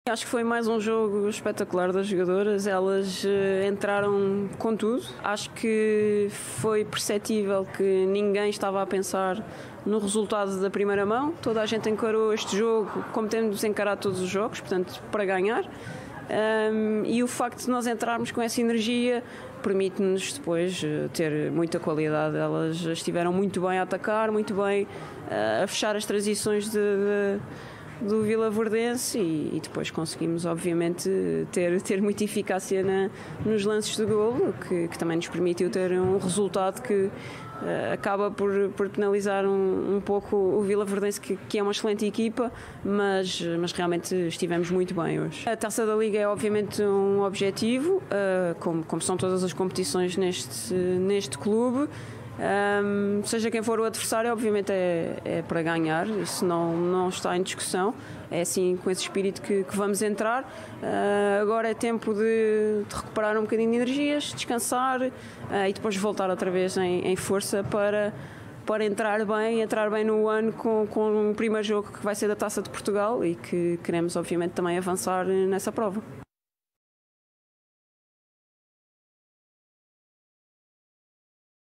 Acho que foi mais um jogo espetacular das jogadoras, elas entraram com tudo. Acho que foi perceptível que ninguém estava a pensar no resultado da primeira mão. Toda a gente encarou este jogo como temos encarado todos os jogos, portanto, para ganhar. E o facto de nós entrarmos com essa energia permite-nos depois ter muita qualidade. Elas estiveram muito bem a atacar, muito bem a fechar as transições do Vilaverdense e depois conseguimos obviamente ter muita eficácia nos lances de golo, que também nos permitiu ter um resultado que acaba por penalizar um pouco o Vilaverdense, que é uma excelente equipa, mas realmente estivemos muito bem hoje. A Taça da Liga é obviamente um objetivo, como são todas as competições neste clube. Seja quem for o adversário, obviamente é para ganhar, isso não está em discussão. É assim, com esse espírito que vamos entrar. Agora é tempo de recuperar um bocadinho de energias, descansar e depois voltar outra vez em força para entrar bem no ano com o primeiro jogo que vai ser da Taça de Portugal e que queremos obviamente também avançar nessa prova.